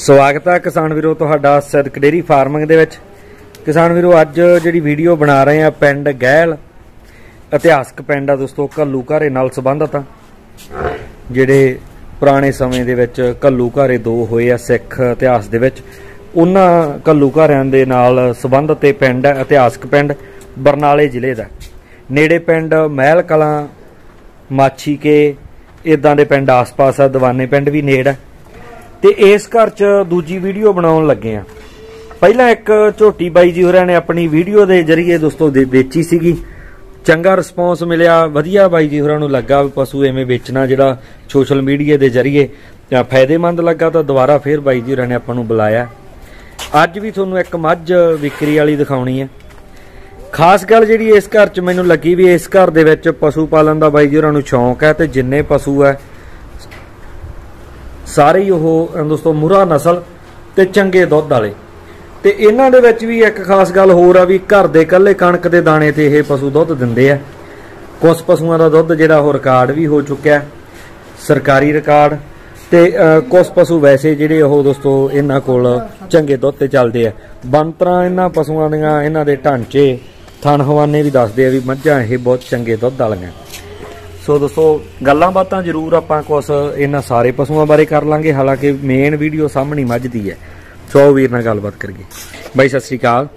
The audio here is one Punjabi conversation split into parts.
स्वागत है किसान वीरो तुहाडा सिद्दक डेयरी फार्मिंग दे विच। किसान वीरो अज जिहड़ी वीडियो बना रहे हैं पिंड गैल इतिहासक पिंड आ दोस्तों, घल्लू घारे नाल संबंधित आ। जिहड़े पुराने समय दे विच घल्लू घारे दो होए आ सिख इतिहास दे विच, उन्हां घल्लू घारियां दे नाल संबंधित ये पिंड है इतिहासक पिंड बरनाले जिले दा। नेड़े पिंड महल कलां माछी के इदां दे पिंड आस पास आ, दवाने पिंड भी नेड़ है। ते इस घर च दूजी वीडियो बनाउण लगे आ। पहला एक झोटी बाई जी होरां ने अपनी वीडियो के जरिए दोस्तों बेची सीगी, चंगा रिस्पॉन्स मिलिया, वधिया बाई जी होरां नूं लगा पशु इवें बेचना जिहड़ा सोशल मीडिया के जरिए फायदेमंद लगा, तो दोबारा फिर बाई जी होरां ने आपां नूं बुलाया। अज भी तुहानूं एक मੱਝ विक्री वाली दिखाउणी है। खास गल जिहड़ी इस घर च मैनूं लगी भी इस घर दे विच पशु पालन दा बाई जी होरां नूं शौक है, ते जिन्ने पशु है सारे ही वो दोस्तों मुरा नस्ल ते चंगे दुध वाले। ते इन्हां दे विच भी एक खास गल होर आ भी घर दे कल्ले कणक दे दाणे ते ये पशु दुध दिंदे आ। कुछ पशुआं दा दुध जिहड़ा वो रिकार्ड भी हो चुक्या, सरकारी रिकार्ड, ते कुछ पशु वैसे जिहड़े वो दोस्तों इन्हां कोल चंगे दुध ते चलदे आ। बनतरां इन्हां पशुआं दीआं इन्हां दे ढांचे थण हवाने भी दसदे आ भी मੱਝਾਂ ये बहुत चंगे दुध वालियां। सो दोस्तों गल्लां बातां जरूर आपां कुछ इन्हां सारे पशुआं बारे कर लांगे, हालांकि मेन वीडियो सामने मੱਝ दी है। सो वीर नाल गलबात करिए। बाई सत श्री अकाल।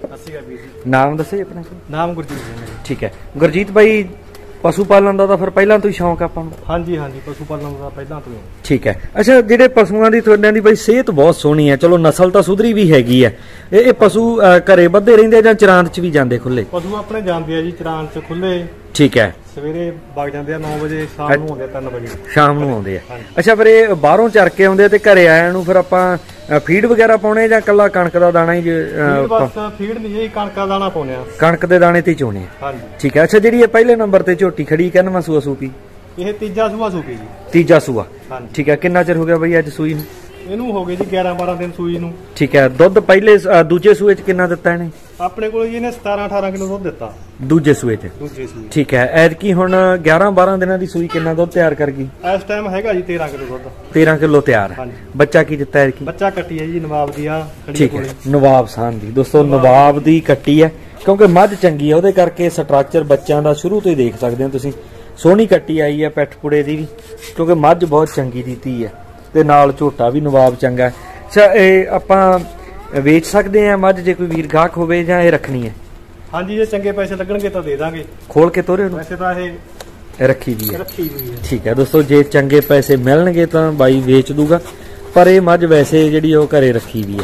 नाम दसो अपना। नाम गुरजीत सिंह। ठीक है गुरजीत भाई, पशु पालन का तो फिर पहला तो ही शौक आपां नूं? हाँ जी हाँ जी, पशु पालन का पहला तो। ठीक है। अच्छा, जिहड़े पशुआं दी तुहाडिਆਂ दी बई सेहत बहुत सोहनी है, चलो नस्ल तो सुधरी भी हैगी है। ये पशु घरे बद्धे रहिंदे जां चरांद च भी जांदे खुले? पशु अपने जांदे आ जी चरांद च खुले। ठीक है। सवेरे वग जांदे आ 9 वजे, शाम नूं आउंदे 3 वजे। शाम नूं आउंदे आ। अच्छा, फिर ये बाहरों चर के आउंदे ते घरे आयां नूं फिर आपां फीड वगैरह पाउणे जां कल्ला कणक दा दाना ही? बस फीड नहीं जी, कणक दा दाना पाउणे आ। कणक दे दाने ते चोणे। हां जी। ठीक है। अच्छा, जिहड़ी ये पहले नंबर ते झोटी खड़ी किन्नवां सूआ सूपी? ये तीजा सूआ सूपी जी। तीजा सूआ। ठीक है। कितना चिर हो गया बई अज सूई नूं? ਇਹਨੂੰ ਹੋ ਗਏ ਜੀ 11-12 ਦਿਨ ਸੂਈ ਨੂੰ। ਠੀਕ ਹੈ। ਦੁੱਧ ਪਹਿਲੇ ਦੂਜੇ ਸੂਏ ਚ ਕਿੰਨਾ ਦਿੱਤਾ ਇਹਨੇ? ਆਪਣੇ ਕੋਲ ਜੀ ਇਹਨੇ 17-18 ਕਿਲੋ ਦੁੱਧ ਦਿੱਤਾ ਦੂਜੇ ਸੂਏ ਚ। ਦੂਜੇ ਸੂਏ। ਠੀਕ ਹੈ। ਐਤਕੀ ਹੁਣ 11-12 ਦਿਨਾਂ ਦੀ ਸੂਈ ਕਿੰਨਾ ਦੁੱਧ ਤਿਆਰ ਕਰ ਗਈ? ਇਸ ਟਾਈਮ ਹੈਗਾ ਜੀ 13 ਕਿਲੋ ਦੁੱਧ। 13 ਕਿਲੋ ਤਿਆਰ। ਬੱਚਾ ਕੀ ਦਿੱਤਾ ਐਤਕੀ? ਬੱਚਾ ਕੱਟੀ ਹੈ ਜੀ ਨਵਾਬ ਦੀ ਆ। ਠੀਕ ਹੈ। ਨਵਾਬ ਸਾਨ ਦੀ ਦੋਸਤੋ, ਨਵਾਬ ਦੀ ਕੱਟੀ ਹੈ, ਕਿਉਂਕਿ ਮੱਝ ਚੰਗੀ ਹੈ ਉਹਦੇ ਕਰਕੇ ਸਟਰਕਚਰ ਬੱਚਿਆਂ ਦਾ ਸ਼ੁਰੂ ਤੋਂ ਹੀ ਦੇਖ ਸਕਦੇ ਹੋ ਤੁਸੀਂ। ਸੋਹਣੀ ਕੱਟੀ ਆਈ ਹੈ ਪਿੱਠ ਪੁੜੇ ਦੀ ਵੀ, ਕਿਉਂਕਿ ਮੱਝ ਬਹੁਤ ਚੰਗੀ ਦੀ ਧੀ ਹੈ ਤੇ ਨਾਲ ਝੋਟਾ ਵੀ ਨਵਾਬ ਚੰਗਾ। ਅੱਛਾ, ਇਹ ਆਪਾਂ ਵੇਚ ਸਕਦੇ ਆ ਮੱਝ ਜੇ ਕੋਈ ਵੀਰ ਗਾਹਕ ਹੋਵੇ ਜਾਂ ਇਹ ਰੱਖਣੀ ਹੈ? ਹਾਂਜੀ, ਜੇ ਚੰਗੇ ਪੈਸੇ ਲੱਗਣਗੇ ਤਾਂ ਦੇ ਦਾਂਗੇ। ਖੋਲ ਕੇ ਤੋਰੇ ਉਹਨੂੰ? ਵੈਸੇ ਤਾਂ ਇਹ ਰੱਖੀ ਵੀ ਹੈ। ਠੀਕ ਹੈ ਦੋਸਤੋ, ਜੇ ਚੰਗੇ ਪੈਸੇ ਮਿਲਣਗੇ ਤਾਂ ਬਾਈ ਵੇਚ ਦੂਗਾ, ਪਰ ਇਹ ਮੱਝ ਵੈਸੇ ਜਿਹੜੀ ਉਹ ਘਰੇ ਰੱਖੀ ਵੀ ਹੈ।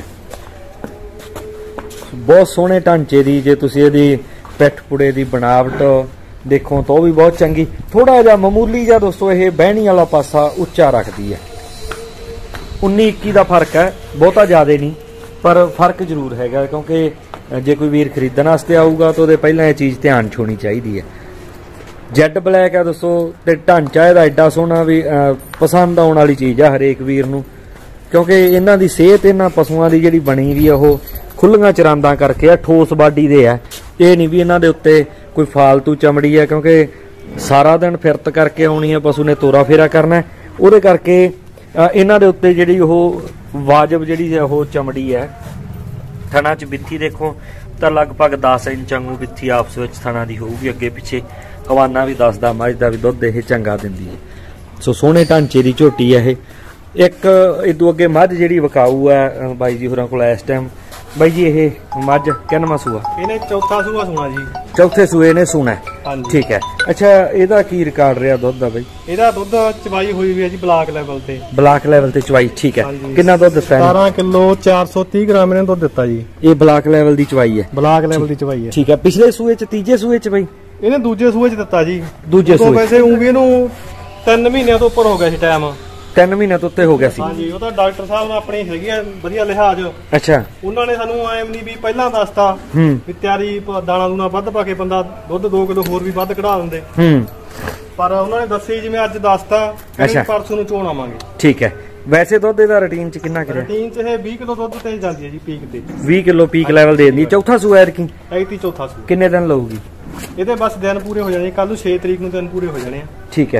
ਬਹੁਤ ਸੋਹਣੇ ਢਾਂਚੇ ਦੀ, ਜੇ ਤੁਸੀਂ ਇਹਦੀ ਪਿੱਠ ਪੁੜੇ ਦੀ ਬਣਾਵਟ ਦੇਖੋ ਤਾਂ ਉਹ ਵੀ ਬਹੁਤ ਚੰਗੀ। ਥੋੜਾ ਜਿਹਾ ਮਾਮੂਲੀ ਜਿਹਾ ਦੋਸਤੋ ਇਹ ਬਹਿਣੀ ਵਾਲਾ ਪਾਸਾ ਉੱਚਾ ਰੱਖਦੀ ਹੈ। 19-21 ਦਾ फर्क है, बहुता ज़्यादा नहीं पर फर्क जरूर हैगा, क्योंकि जे कोई वीर खरीदण वास्ते आऊगा तो पहला ये चीज़ ध्यान च होनी चाहिए है। जैड ब्लैक है दोस्तों, ते ढांचा इहदा एडा सोहना भी पसंद आने वाली चीज़ है हरेक वीर नूं, क्योंकि इन्हां दी सेहत इन्हां पशुआं दी जिहड़ी बनी हुई है वो खुल्लियां चरांदा करके ठोस बाडी दे है। ये नहीं भी इन्हां दे उत्ते कोई फालतू चमड़ी है, क्योंकि सारा दिन फिरत करके आउणी है, पशु ने तोरा फेरा करना है, उहदे करके इन्हां दे उत्ते जिहड़ी ओह वाजिब जिहड़ी ओह चमड़ी है। थणा च बिथी देखो तो लगभग 10 इंच वांगू बिथी आपस विच थणा दी होऊगी, अगे पिछे हवाना भी दसदा मੱਝ दा भी दुध ये चंगा दिंदी है। सो सोहणे ढांचे दी झोटी है। एक इदों अगे मੱਝ जिहड़ी विकाऊ है बाई जी होरां कोल इस टाइम। बाई जी ये मੱਝ किन्नवां सूआ? इहने चौथा सूआ सुना जी। चौथे सूए ने सुना है। ठीक है। अच्छा, ਇਹਦਾ ਕੀ ਰਿਕਾਰਡ ਰਿਹਾ ਦੁੱਧ ਦਾ ਬਈ? ਇਹਦਾ ਦੁੱਧ ਚਵਾਈ ਹੋਈ ਵੀ ਹੈ ਜੀ ਬਲਾਕ ਲੈਵਲ ਤੇ। ਬਲਾਕ ਲੈਵਲ ਤੇ ਚਵਾਈ। ਠੀਕ ਹੈ। ਕਿੰਨਾ ਦੁੱਧ ਦਿੱਤਾ? 17 ਕਿਲੋ 430 ਗ੍ਰਾਮ ਇਹਨੇ ਦੁੱਧ ਦਿੱਤਾ ਜੀ। ਇਹ ਬਲਾਕ ਲੈਵਲ ਦੀ ਚਵਾਈ ਹੈ? ਬਲਾਕ ਲੈਵਲ ਦੀ ਚਵਾਈ ਹੈ। ਠੀਕ ਹੈ। ਪਿਛਲੇ ਸੂਏ ਚ ਤੀਜੇ ਸੂਏ ਚ ਬਈ? ਇਹਨੇ ਦੂਜੇ ਸੂਏ ਚ ਦਿੱਤਾ ਜੀ। ਦੂਜੇ ਸੂਏ? ਵੈਸੇ ਉਹ ਵੀ ਇਹਨੂੰ 3 ਮਹੀਨਿਆਂ ਤੋਂ ਉੱਪਰ ਹੋ ਗਿਆ ਸੀ ਟਾਈਮ। 3 ਮਹੀਨੇ ਤੋਂ ਉੱਤੇ ਹੋ ਗਿਆ ਸੀ। ਹਾਂਜੀ, ਉਹ ਤਾਂ ਡਾਕਟਰ ਸਾਹਿਬ ਨੇ ਆਪਣੀ ਹੈਗੀ ਆ ਵਧੀਆ ਲਿਹਾਜ਼। ਅੱਛਾ। ਉਹਨਾਂ ਨੇ ਸਾਨੂੰ ਐਮ ਨਹੀਂ ਵੀ ਪਹਿਲਾਂ ਦੱਸਤਾ ਵੀ ਤਿਆਰੀ ਦਾਣਾ ਦੂਣਾ ਵੱਧ ਪਾ ਕੇ ਬੰਦਾ ਦੁੱਧ 2 ਕਿਲੋ ਹੋਰ ਵੀ ਵੱਧ ਕਢਾ ਦਿੰਦੇ, ਪਰ ਉਹਨਾਂ ਨੇ ਦੱਸੀ ਜਿਵੇਂ ਅੱਜ ਦੱਸਤਾ ਕਿ ਪਰਸੋਂ ਨੂੰ ਚੋਣ ਆਵਾਂਗੇ। ਠੀਕ ਹੈ। ਵੈਸੇ ਦੁੱਧ ਇਹਦਾ ਰੂਟੀਨ ਚ ਕਿੰਨਾ ਕਰਿਆ? ਰੂਟੀਨ ਚ ਇਹ 20 ਕਿਲੋ ਦੁੱਧ ਤੇ ਜਾਂਦੀ ਹੈ ਜੀ ਪੀਕ ਤੇ। 20 ਕਿਲੋ ਪੀਕ ਲੈਵਲ ਦੇ ਦਿੰਦੀ। ਚੌਥਾ ਸੂਆ ਐਤਕੀ? ਐਤਕੀ ਚੌਥਾ ਸੂਆ। ਕਿੰਨੇ ਦਿਨ ਲਊਗੀ ਇਹਦੇ? ਬਸ ਦਿਨ ਪੂਰੇ ਹੋ ਜਾਣੇ ਕੱਲ ਨੂੰ 6 ਤਰੀਕ ਨੂੰ ਦਿਨ ਪੂਰੇ ਹੋ ਜਾਣੇ ਆ। ਠੀਕ ਹੈ।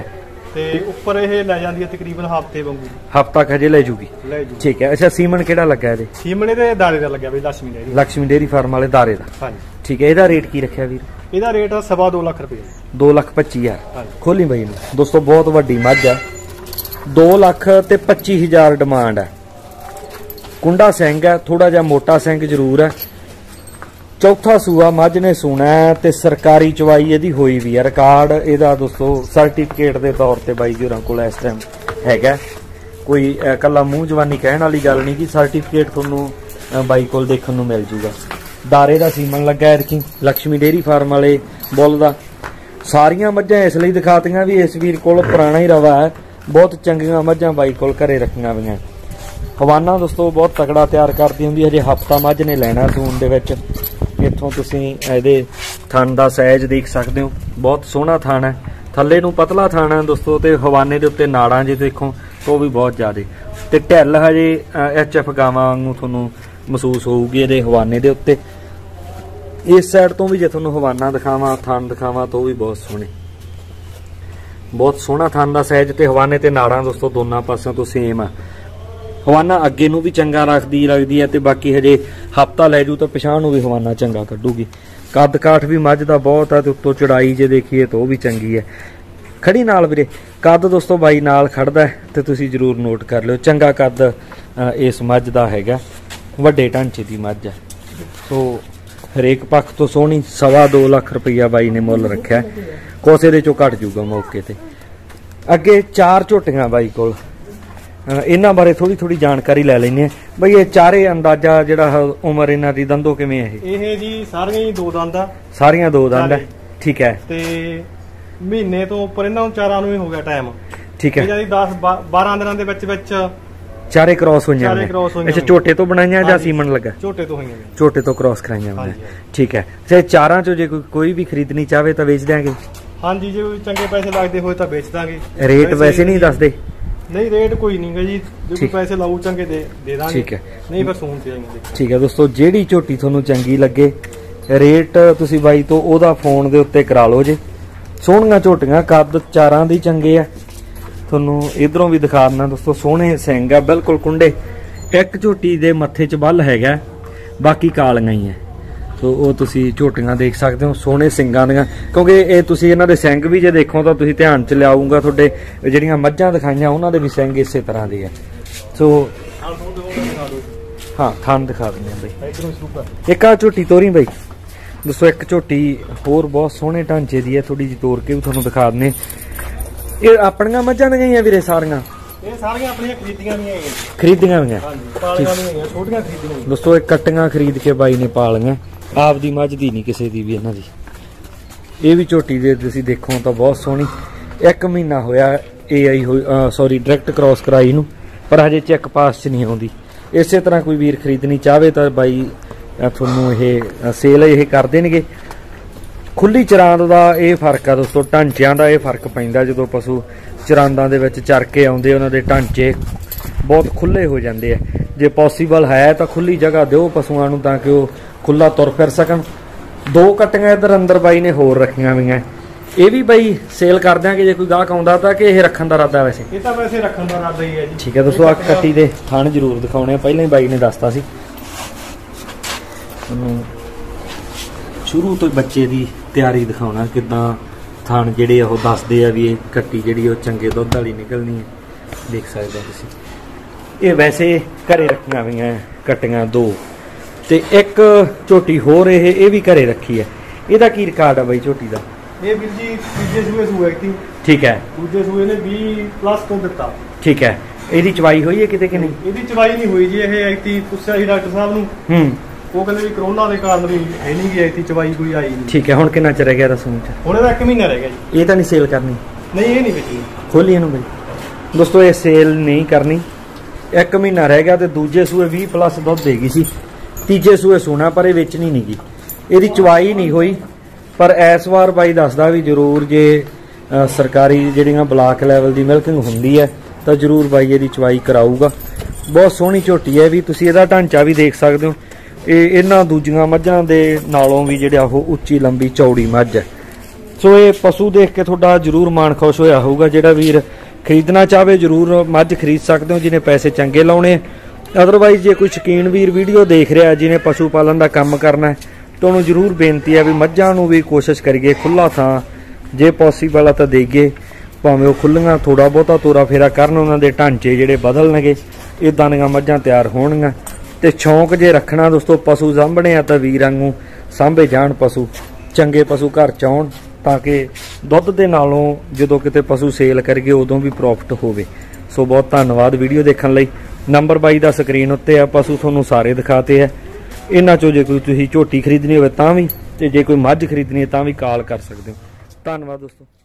ਤੇ ਉੱਪਰ ਇਹ ਲੈ ਜਾਂਦੀ ਹੈ ਤਕਰੀਬਨ ਹਫ਼ਤੇ ਵਾਂਗੂ। ਹਫ਼ਤਾ ਖਜੇ ਲੈ ਜੂਗੀ। ਠੀਕ ਹੈ। ਅੱਛਾ ਸੀਮਨ ਕਿਹੜਾ ਲੱਗਾ ਇਹਦੇ? ਸੀਮਨ ਇਹਦੇ ਦਾਰੇ ਦਾ ਲੱਗਿਆ ਬਈ ਲక్ష్ਮੀ ਡੇਅਰੀ ਫਾਰਮ ਵਾਲੇ ਦਾਰੇ ਦਾ। ਹਾਂਜੀ ਠੀਕ ਹੈ। ਇਹਦਾ ਰੇਟ ਕੀ ਰੱਖਿਆ ਵੀਰ? ਇਹਦਾ ਰੇਟ 2.5 ਲੱਖ ਰੁਪਏ। 2,25,000। ਖੋਲੀ ਬਈ ਨੂੰ ਦੋਸਤੋ, ਬਹੁਤ ਵੱਡੀ ਮੱਝ ਹੈ। 2,25,000 ਡਿਮਾਂਡ ਹੈ। ਕੁੰਡਾ ਸਿੰਘ ਹੈ, ਥੋੜਾ ਜਿਹਾ ਮੋਟਾ ਸਿੰਘ ਜ਼ਰੂਰ ਹੈ। ਚੌਥਾ ਸੂਆ ਮੱਝ ਨੇ ਸੂਣਾ ਹੈ ਤੇ ਸਰਕਾਰੀ ਚਵਾਈ ਇਹਦੀ ਹੋਈ ਵੀ ਹੈ। ਰਿਕਾਰਡ ਇਹਦਾ ਦੋਸਤੋ ਸਰਟੀਫਿਕੇਟ ਦੇ ਤੌਰ ਤੇ ਬਾਈ ਜੀ ਹੋਰਾਂ ਕੋਲ ਇਸ ਟਾਈਮ ਹੈਗਾ। ਕੋਈ ਕੱਲਾ ਮੂੰਹ ਜਵਾਨੀ ਕਹਿਣ ਵਾਲੀ ਗੱਲ ਨਹੀਂ ਕਿ ਸਰਟੀਫਿਕੇਟ ਤੁਹਾਨੂੰ ਬਾਈ ਕੋਲ ਦੇਖਣ ਨੂੰ ਮਿਲ ਜੂਗਾ। ਦਾਰੇ ਦਾ ਸੀਮਨ ਲੱਗਾ ਐਰਕੀ ਲక్ష్ਮੀ ਡੇਅਰੀ ਫਾਰਮ ਵਾਲੇ ਬੁੱਲ ਦਾ। ਸਾਰੀਆਂ ਮੱਝਾਂ ਇਸ ਲਈ ਦਿਖਾਤੀਆਂ ਵੀ ਇਸ ਵੀਰ ਕੋਲ ਪੁਰਾਣਾ ਹੀ ਰਵਾ ਹੈ, ਬਹੁਤ ਚੰਗੀਆਂ ਮੱਝਾਂ ਬਾਈ ਕੋਲ ਘਰੇ ਰੱਖੀਆਂ ਹੋਈਆਂ। ਹਵਾਨਾ ਦੋਸਤੋ ਬਹੁਤ ਤਕੜਾ ਤਿਆਰ ਕਰਦੀ ਹੁੰਦੀ ਹੈ। ਹਜੇ ਹਫ਼ਤਾ ਮੱਝ ਨੇ ਲੈਣਾ ਸੂਣ ਦੇ ਵਿੱਚ। ਇੱਥੋਂ ਤੁਸੀਂ ਇਹਦੇ ਥਣ ਦਾ ਸਾਈਜ਼ ਦੇਖ ਸਕਦੇ ਹੋ, ਬਹੁਤ ਸੋਹਣਾ ਥਣ ਹੈ। ਥੱਲੇ ਨੂੰ ਪਤਲਾ ਥਣ ਹੈ ਦੋਸਤੋ, ਤੇ ਹਵਾਨੇ ਦੇ ਉੱਤੇ ਨਾੜਾਂ ਜੇ ਦੇਖੋ ਉਹ ਵੀ ਬਹੁਤ ਜ਼ਿਆਦੇ, ਤੇ ਢਿੱਲ ਹਜੇ HF ਗਾਵਾਂ ਵਾਂਗੂ ਤੁਹਾਨੂੰ ਮਹਿਸੂਸ ਹੋਊਗੀ ਇਹਦੇ ਹਵਾਨੇ ਦੇ ਉੱਤੇ। ਇਸ ਸਾਈਡ ਤੋਂ ਵੀ ਜੇ ਤੁਹਾਨੂੰ ਹਵਾਨਾ ਦਿਖਾਵਾਂ, ਥਣ ਦਿਖਾਵਾਂ ਤਾਂ ਉਹ ਵੀ ਬਹੁਤ ਸੋਹਣੇ, ਬਹੁਤ ਸੋਹਣਾ ਥਣ ਦਾ ਸਾਈਜ਼। ਤੇ ਹਵਾਨੇ ਤੇ ਨਾੜਾਂ ਦੋਸਤੋ ਦੋਨਾਂ ਪਾਸਿਆਂ ਤੋਂ ਸੇਮ ਆ। ਹਵਾਨਾ ਅੱਗੇ ਨੂੰ ਵੀ ਚੰਗਾ ਲੱਗਦੀ ਹੈ ਤੇ ਬਾਕੀ ਹਜੇ ਹਫ਼ਤਾ ਲੈ ਜੂ ਤਾਂ ਪਿਛਾਂਹ ਨੂੰ ਵੀ ਹਵਾਨਾ ਚੰਗਾ ਕੱਢੂਗੀ। ਕੱਦ ਕਾਠ ਵੀ ਮੱਝ ਦਾ ਬਹੁਤ ਆ ਤੇ ਉੱਤੋਂ ਚੜਾਈ ਜੇ ਦੇਖੀਏ ਤਾਂ ਉਹ ਵੀ ਚੰਗੀ ਹੈ। ਖੜੀ ਨਾਲ ਵੀਰੇ ਕੱਦ ਦੋਸਤੋ ਬਾਈ ਨਾਲ ਖੜਦਾ ਤੇ ਤੁਸੀਂ ਜ਼ਰੂਰ ਨੋਟ ਕਰ ਲਿਓ। ਚੰਗਾ ਕੱਦ ਇਸ ਮੱਝ ਦਾ ਹੈਗਾ, ਵੱਡੇ ਢਾਂਚੇ ਦੀ ਮੱਝ ਹੈ। ਸੋ ਹਰੇਕ ਪੱਖ ਤੋਂ ਸੋਹਣੀ। 2.25 ਲੱਖ ਰੁਪਈਆ ਬਾਈ ਨੇ ਮੁੱਲ ਰੱਖਿਆ, ਕੋਸੇ ਦੇ ਚੋਂ ਘਟ ਜੂਗਾ ਮੌਕੇ ਤੇ। ਅੱਗੇ 4 ਝੋਟੀਆਂ ਬਾਈ ਕੋਲ, ਇਹਨਾਂ ਬਾਰੇ ਥੋੜੀ ਜਾਣਕਾਰੀ ਲੈ ਲੈਂਦੇ ਆ ਬਈ। ਇਹ ਚਾਰੇ ਅੰਦਾਜ਼ਾ ਜਿਹੜਾ ਉਮਰ ਇਹਨਾਂ ਦੀ ਦੰਦੋ ਕਿਵੇਂ ਹੈ? ਇਹ ਜੀ ਸਾਰੀਆਂ ਹੀ 2 ਦੰਦ ਆ। ਸਾਰੀਆਂ 2 ਦੰਦ ਹੈ। ਠੀਕ ਹੈ। ਤੇ ਮਹੀਨੇ ਤੋਂ ਉੱਪਰ ਇਹਨਾਂ ਨੂੰ ਚਾਰਾਂ ਨੂੰ ਹੀ ਹੋ ਗਿਆ ਟਾਈਮ। ਠੀਕ ਹੈ। ਇਹਨਾਂ ਦੀ 10-12 ਦਿਨਾਂ ਦੇ ਵਿੱਚ ਚਾਰੇ ਕ੍ਰਾਸ ਹੋਈਆਂ ਨੇ। ਅੱਛਾ ਝੋਟੇ ਤੋਂ ਬਣਾਈਆਂ ਜਾਂ ਸੀਮਨ ਲੱਗਾ? ਝੋਟੇ ਤੋਂ ਹੋਈਆਂ, ਝੋਟੇ ਤੋਂ ਕ੍ਰਾਸ ਕਰਾਈਆਂ ਹੋਈਆਂ। ਠੀਕ ਹੈ। ਅੱਛਾ ਚਾਰਾਂ ਚੋਂ ਜੇ ਕੋਈ ਵੀ ਖਰੀਦਣੀ ਚਾਹਵੇ ਤਾਂ ਵੇਚ ਦਿਆਂਗੇ? ਹਾਂਜੀ, ਜੇ ਚੰਗੇ ਪੈਸੇ ਲੱਗਦੇ ਹੋਏ ਤਾਂ ਵੇਚ ਦਾਂਗੇ। ਰੇਟ ਵੈਸੇ ਨਹੀਂ ਦੱਸਦੇ? ਨਹੀਂ ਰੇਟ ਕੋਈ ਨਹੀਂ ਗਾ ਜੀ, ਜੇ ਕੋਈ ਪੈਸੇ ਲਾਊ ਚੰਗੇ ਦੇ ਦਾਂਗੇ। ਠੀਕ ਹੈ। ਨਹੀਂ ਫਿਰ ਸੂਣ ਤੇ ਆਏਂਗੇ। ਠੀਕ ਹੈ ਦੋਸਤੋ, ਜਿਹੜੀ ਝੋਟੀ ਤੁਹਾਨੂੰ ਚੰਗੀ ਲੱਗੇ ਰੇਟ ਤੁਸੀਂ ਬਾਈ ਤੋਂ ਉਹਦਾ ਫੋਨ ਦੇ ਉੱਤੇ ਕਰਾ ਲਓ ਜੇ। ਸੋਹਣੀਆਂ ਝੋਟੀਆਂ, ਕੱਦ ਚਾਰਾਂ ਦੀ ਚੰਗੇ ਆ। ਤੁਹਾਨੂੰ ਇਧਰੋਂ ਵੀ ਦਿਖਾ ਦਿੰਦਾ ਦੋਸਤੋ, ਸੋਹਣੇ ਸਿੰਘ ਆ ਬਿਲਕੁਲ ਕੁੰਡੇ। ਇੱਕ ਝੋਟੀ ਦੇ ਮੱਥੇ 'ਚ ਬੱਲ ਹੈਗਾ, ਬਾਕੀ ਕਾਲੀਆਂ ਹੀ ਆ। ਸੋ ਉਹ ਤੁਸੀਂ ਝੋਟੀਆਂ ਦੇਖ ਸਕਦੇ ਹੋ, ਸੋਹਣੇ ਸਿੰਘਾਂ ਦੀਆਂ। ਕਿਉਂਕਿ ਇਹ ਤੁਸੀਂ ਇਹਨਾਂ ਦੇ ਸਿੰਘ ਵੀ ਜੇ ਦੇਖੋ ਤਾਂ ਤੁਸੀਂ ਧਿਆਨ 'ਚ ਲਿਆਊਗਾ, ਤੁਹਾਡੇ ਜਿਹੜੀਆਂ ਮੱਝਾਂ ਦਿਖਾਈਆਂ ਉਹਨਾਂ ਦੇ ਵੀ ਸਿੰਘ ਇਸੇ ਤਰ੍ਹਾਂ ਦੇ ਆ। ਸੋ ਹਾਂ ਥਣ ਦਿਖਾ ਦਿੰਦੇ ਆ ਬਈ। ਇੱਕ ਆ ਝੋਟੀ ਤੋਰੀ ਬਈ ਦੋਸਤੋ, ਇੱਕ ਝੋਟੀ ਹੋਰ ਬਹੁਤ ਸੋਹਣੇ ਢਾਂਚੇ ਦੀ ਹੈ, ਥੋੜੀ ਜਿਹੀ ਤੋੜ ਕੇ ਵੀ ਤੁਹਾਨੂੰ ਦਿਖਾ ਦਿੰਦੇ। ਇਹ ਆਪਣੀਆਂ ਮੱਝਾਂ ਦੀਆਂ ਹੀ ਆ ਵੀਰੇ ਸਾਰੀਆਂ? ਇਹ ਸਾਰੀਆਂ ਆਪਣੀਆਂ ਖਰੀਦੀਆਂ ਵੀ ਹੈਗੀਆਂ। ਖਰੀਦੀਆਂ ਵੀ? ਹਾਂਜੀ, ਪਾਲੀਆਂ ਵੀ ਹੈਗੀਆਂ, ਛੋਟੀਆਂ ਖਰੀਦੀਆਂ ਦੋਸਤੋ। ਇਹ ਕੱਟੀਆਂ ਖਰੀਦ ਕੇ ਬਾਈ ਨੇ ਪਾਲੀਆਂ, ਆਪਦੀ ਮੱਝ ਦੀ ਨਹੀਂ ਕਿਸੇ ਦੀ ਵੀ ਇਹਨਾਂ ਦੀ। ਇਹ ਵੀ ਝੋਟੀ ਦੇ ਤੁਸੀਂ ਦੇਖੋ ਤਾਂ ਬਹੁਤ ਸੋਹਣੀ। 1 ਮਹੀਨਾ ਹੋਇਆ AI ਹੋਈ, ਸੌਰੀ ਡਾਇਰੈਕਟ ਕ੍ਰਾਸ ਕਰਾਈ ਨੂੰ, ਪਰ ਹਜੇ ਚੈੱਕ ਪਾਸ 'ਚ ਨਹੀਂ ਆਉਂਦੀ। ਇਸੇ ਤਰ੍ਹਾਂ ਕੋਈ ਵੀਰ ਖਰੀਦਣੀ ਚਾਹਵੇ ਤਾਂ ਬਾਈ ਤੁਹਾਨੂੰ ਇਹ ਸੇਲ ਇਹ ਕਰ ਦੇਣਗੇ। ਖੁੱਲੀ ਚਰਾਂਦ ਦਾ ਇਹ ਫਰਕ ਆ ਦੋਸਤੋ, ਢਾਂਚਿਆਂ ਦਾ ਇਹ ਫਰਕ ਪੈਂਦਾ। ਜਦੋਂ ਪਸ਼ੂ ਚਰਾਂਦਾਂ ਦੇ ਵਿੱਚ ਚਰ ਕੇ ਆਉਂਦੇ ਉਹਨਾਂ ਦੇ ਢਾਂਚੇ ਬਹੁਤ ਖੁੱਲੇ ਹੋ ਜਾਂਦੇ ਆ। ਜੇ ਪੋਸੀਬਲ ਹੈ ਤਾਂ ਖੁੱਲੀ ਜਗ੍ਹਾ ਦਿਓ ਪਸ਼ੂਆਂ ਨੂੰ ਤਾਂ ਕਿ ਉਹ ਖੁੱਲਾ ਤੁਰ ਫਿਰ ਸਕਣ। 2 ਕੱਟੀਆਂ ਇੱਧਰ ਅੰਦਰ ਬਾਈ ਨੇ ਹੋਰ ਰੱਖੀਆਂ ਹੋਈਆਂ, ਇਹ ਵੀ ਬਾਈ ਸੇਲ ਕਰ ਦਿਆਂਗੇ ਜੇ ਕੋਈ ਗਾਹਕ ਆਉਂਦਾ ਤਾਂ, ਕਿ ਇਹ ਰੱਖਣ ਦਾ ਇਰਾਦਾ? ਵੈਸੇ ਇਹ ਤਾਂ ਵੈਸੇ ਰੱਖਣ ਦਾ ਇਰਾਦਾ ਹੀ ਹੈ ਜੀ। ਠੀਕ ਹੈ ਦੋਸਤੋ, ਆ ਕੱਟੀ ਦੇ ਥਣ ਜ਼ਰੂਰ ਦਿਖਾਉਣੇ ਆ, ਪਹਿਲਾਂ ਹੀ ਬਾਈ ਨੇ ਦੱਸਤਾ ਸੀ ਤੁਹਾਨੂੰ। ਸ਼ੁਰੂ ਤੋਂ ਬੱਚੇ ਦੀ ਤਿਆਰੀ ਦਿਖਾਉਣਾ, ਕਿੱਦਾਂ ਥਣ ਜਿਹੜੇ ਉਹ ਦੱਸਦੇ ਆ ਵੀ ਇਹ ਕੱਟੀ ਜਿਹੜੀ ਉਹ ਚੰਗੇ ਦੁੱਧ ਵਾਲੀ ਨਿਕਲਣੀ ਹੈ। ਦੇਖ ਸਕਦੇ ਹੋ ਤੁਸੀਂ। ਇਹ ਵੈਸੇ ਘਰੇ ਰੱਖੀਆਂ ਹੋਈਆਂ ਕੱਟੀਆਂ 2, ਤੇ ਇੱਕ ਝੋਟੀ ਹੋਰ ਇਹ ਵੀ ਘਰੇ ਰੱਖੀ ਹੈ। ਇਹਦਾ ਕੀ ਰਿਕਾਰਡ ਆ ਬਾਈ ਝੋਟੀ ਦਾ? ਇਹ ਵੀਰ ਜੀ ਤੀਜੇ ਸੂਏ ਸੀ। ਠੀਕ ਹੈ। ਦੂਜੇ ਸੂਏ ਨੇ 20+ ਤੋਂ ਦਿੱਤਾ। ਠੀਕ ਹੈ। ਇਹਦੀ ਚਵਾਈ ਹੋਈ ਹੈ ਕਿਤੇ ਕਿ ਨਹੀਂ? ਇਹਦੀ ਚਵਾਈ ਨਹੀਂ ਹੋਈ ਜੀ। ਇਹ ਐਕਟੀ ਪੁੱਛਿਆ ਸੀ ਡਾਕਟਰ ਸਾਹਿਬ ਨੂੰ, ਉਹ ਕਹਿੰਦੇ ਵੀ ਕਰੋਨਾ ਦੇ ਕਾਰਨ ਵੀ ਹੈ ਨਹੀਂ ਗਈ ਐਕਟੀ ਚਵਾਈ ਕੋਈ ਆਈ ਨਹੀਂ। ਠੀਕ ਹੈ। ਹੁਣ ਕਿੰਨਾ ਚਿਰ ਰਹਿ ਗਿਆ ਰਸੂਮ 'ਚ? ਹੁਣ ਇਹਦਾ 1 ਮਹੀਨਾ ਰਹਿ ਗਿਆ ਜੀ। ਇਹ ਤਾਂ ਨਹੀਂ ਸੇਲ ਕਰਨੀ? ਨਹੀਂ, ਇਹ ਨਹੀਂ ਵੇਚਣੀ। ਖੋਲੀ ਇਹਨੂੰ ਬਈ ਦੋਸਤੋ, ਇਹ ਸੇਲ ਨਹੀਂ ਕਰਨੀ। 1 ਮਹੀਨਾ ਰਹਿ ਗਿਆ ਤੇ ਦੂਜੇ ਸੂਏ 20+ ਦੁੱਧ ਦੇ ਗਈ ਸੀ। ਤੀਜੇ ਸੂਏ ਸੋਨਾ, ਪਰ ਇਹ ਵੇਚਣੀ ਨਹੀਂ ਗਈ। ਇਹਦੀ ਚਵਾਈ ਨਹੀਂ ਹੋਈ, ਪਰ ਇਸ ਵਾਰ ਬਾਈ ਦੱਸਦਾ ਵੀ ਜ਼ਰੂਰ ਜੇ ਸਰਕਾਰੀ ਜਿਹੜੀਆਂ ਬਲਾਕ ਲੈਵਲ ਦੀ ਮਿਲਕਿੰਗ ਹੁੰਦੀ ਹੈ ਤਾਂ ਜ਼ਰੂਰ ਬਾਈ ਇਹਦੀ ਚਵਾਈ ਕਰਾਊਗਾ। ਬਹੁਤ ਸੋਹਣੀ ਝੋਟੀ ਹੈ ਵੀ, ਤੁਸੀਂ ਇਹਦਾ ਢਾਂਚਾ ਵੀ ਦੇਖ ਸਕਦੇ ਹੋ। ਇਹ ਇਹਨਾਂ ਦੂਜੀਆਂ ਮੱਝਾਂ ਦੇ ਨਾਲੋਂ ਵੀ ਜਿਹੜਾ ਉਹ ਉੱਚੀ ਲੰਬੀ ਚੌੜੀ ਮੱਝ ਹੈ। ਸੋ ਇਹ ਪਸ਼ੂ ਦੇਖ ਕੇ ਤੁਹਾਡਾ ਜ਼ਰੂਰ ਮਨ ਖੁਸ਼ ਹੋਇਆ ਹੋਊਗਾ। ਜਿਹੜਾ ਵੀਰ ਖਰੀਦਣਾ ਚਾਹਵੇ ਜ਼ਰੂਰ ਮੱਝ ਖਰੀਦ ਸਕਦੇ ਹੋ ਜਿਹਨੇ ਪੈਸੇ ਚੰਗੇ ਲਾਉਣੇ। ਅਦਰਵਾਈਜ਼ ਜੇ ਕੋਈ ਸ਼ੌਕੀਨ ਵੀਰ ਵੀਡੀਓ ਦੇਖ ਰਿਹਾ ਜਿਹਨੇ ਪਸ਼ੂ ਪਾਲਣ ਦਾ ਕੰਮ ਕਰਨਾ ਤਾਂ ਉਹਨੂੰ ਜ਼ਰੂਰ ਬੇਨਤੀ ਹੈ ਵੀ ਮੱਝਾਂ ਨੂੰ ਵੀ ਕੋਸ਼ਿਸ਼ ਕਰੀਏ ਖੁੱਲਾ ਥਾਂ ਜੇ ਪੋਸੀਬਲ ਆ ਤਾਂ ਦੇਈਏ, ਭਾਵੇਂ ਉਹ ਖੁੱਲੀਆਂ ਥੋੜਾ ਬਹੁਤਾ ਤੋਰਾ ਫੇਰਾ ਕਰਨ, ਉਹਨਾਂ ਦੇ ਢਾਂਚੇ ਜਿਹੜੇ ਬਦਲਣਗੇ, ਇਦਾਂ ਦੀਆਂ ਮੱਝਾਂ ਤਿਆਰ ਹੋਣਗੀਆਂ। ਤੇ ਸ਼ੌਂਕ ਜੇ ਰੱਖਣਾ ਦੋਸਤੋ ਪਸ਼ੂ ਸਾਂਭਣੇ ਆ ਤਾਂ ਵੀਰ ਵਾਂਗੂ ਸਾਂਭੇ ਜਾਣ ਪਸ਼ੂ, ਚੰਗੇ ਪਸ਼ੂ ਘਰ ਚ ਆਉਣ ਤਾਂ ਕਿ ਦੁੱਧ ਦੇ ਨਾਲੋਂ ਜਦੋਂ ਕਿਤੇ ਪਸ਼ੂ ਸੇਲ ਕਰੀਏ ਉਦੋਂ ਵੀ ਪ੍ਰੋਫਿਟ ਹੋਵੇ। ਸੋ ਬਹੁਤ ਧੰਨਵਾਦ ਵੀਡੀਓ ਦੇਖਣ ਲਈ। ਨੰਬਰ 22 ਦਾ ਸਕਰੀਨ ਉੱਤੇ ਆ, ਪਸ਼ੂ ਤੁਹਾਨੂੰ ਸਾਰੇ ਦਿਖਾਤੇ ਆ। ਇਹਨਾਂ ਚੋਂ ਜੇ ਕੋਈ ਤੁਸੀਂ ਝੋਟੀ ਖਰੀਦਣੀ ਹੋਵੇ ਤਾਂ ਵੀ, ਤੇ ਜੇ ਕੋਈ ਮੱਝ ਖਰੀਦਣੀ ਹੈ ਤਾਂ ਵੀ ਕਾਲ ਕਰ ਸਕਦੇ ਹੋ। ਧੰਨਵਾਦ ਦੋਸਤੋ।